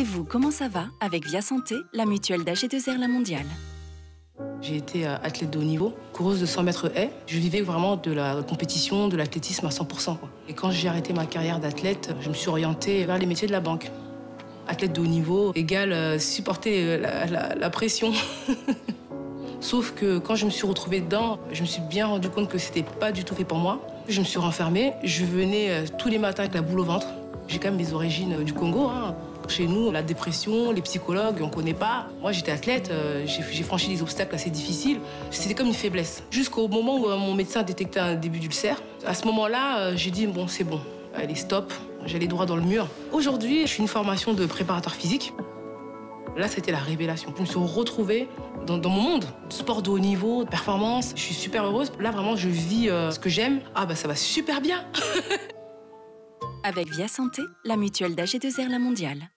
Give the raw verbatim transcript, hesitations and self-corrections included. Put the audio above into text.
Et vous, comment ça va avec Via Santé, la mutuelle d'A G deux R La Mondiale? J'ai été athlète de haut niveau, coureuse de cent mètres haies. Je vivais vraiment de la compétition, de l'athlétisme à cent pour cent. Quoi. Et quand j'ai arrêté ma carrière d'athlète, je me suis orientée vers les métiers de la banque. Athlète de haut niveau égale euh, supporter la, la, la pression. Sauf que quand je me suis retrouvée dedans, je me suis bien rendu compte que c'était pas du tout fait pour moi. Je me suis renfermée. Je venais euh, tous les matins avec la boule au ventre. J'ai quand même mes origines euh, du Congo. Hein. Chez nous, la dépression, les psychologues, on ne connaît pas. Moi, j'étais athlète, euh, j'ai franchi des obstacles assez difficiles. C'était comme une faiblesse. Jusqu'au moment où euh, mon médecin détectait un début d'ulcère. À ce moment-là, euh, j'ai dit, bon, c'est bon, allez, stop. J'allais droit dans le mur. Aujourd'hui, je fais une formation de préparateur physique. Là, c'était la révélation. Je me suis retrouvée dans, dans mon monde. Sport de haut niveau, performance. Je suis super heureuse. Là, vraiment, je vis euh, ce que j'aime. Ah, bah, ça va super bien. Avec Via Santé, la mutuelle d'A G deux R La Mondiale.